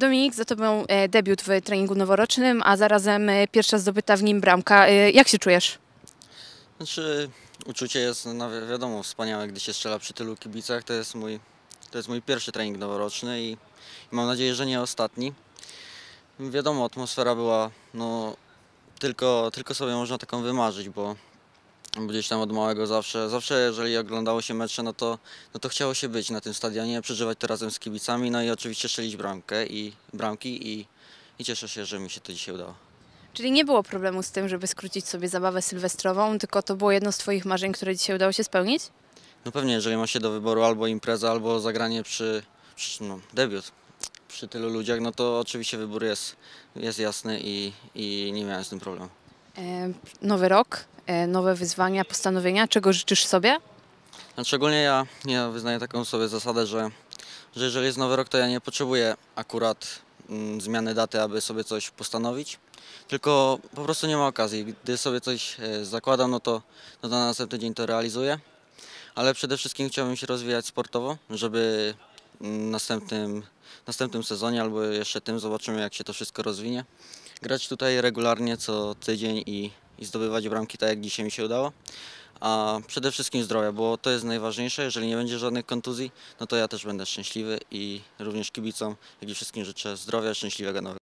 Dominik, za tobą debiut w treningu noworocznym, a zarazem pierwsza zdobyta w nim bramka. Jak się czujesz? Znaczy, uczucie jest, no wiadomo, wspaniałe, gdy się strzela przy tylu kibicach. To jest mój pierwszy trening noworoczny i mam nadzieję, że nie ostatni. Wiadomo, atmosfera była, no, tylko sobie można taką wymarzyć, bo gdzieś tam od małego zawsze jeżeli oglądało się mecze, no to chciało się być na tym stadionie, przeżywać to razem z kibicami, no i oczywiście strzelić bramki i cieszę się, że mi się to dzisiaj udało. Czyli nie było problemu z tym, żeby skrócić sobie zabawę sylwestrową, tylko to było jedno z twoich marzeń, które dzisiaj udało się spełnić? No pewnie, jeżeli ma się do wyboru albo impreza, albo zagranie debiut przy tylu ludziach, no to oczywiście wybór jest jasny i nie miałem z tym problemu. Nowy rok, nowe wyzwania, postanowienia. Czego życzysz sobie? Szczególnie ja wyznaję taką sobie zasadę, że jeżeli jest nowy rok, to ja nie potrzebuję akurat zmiany daty, aby sobie coś postanowić, tylko po prostu nie ma okazji. Gdy sobie coś zakładam, no to na następny dzień to realizuję, ale przede wszystkim chciałbym się rozwijać sportowo, żeby w następnym sezonie albo jeszcze tym zobaczymy, jak się to wszystko rozwinie. Grać tutaj regularnie co tydzień i zdobywać bramki tak jak dzisiaj mi się udało. A przede wszystkim zdrowia, bo to jest najważniejsze. Jeżeli nie będzie żadnych kontuzji, no to ja też będę szczęśliwy i również kibicom, jak i wszystkim życzę zdrowia, szczęśliwego nowego.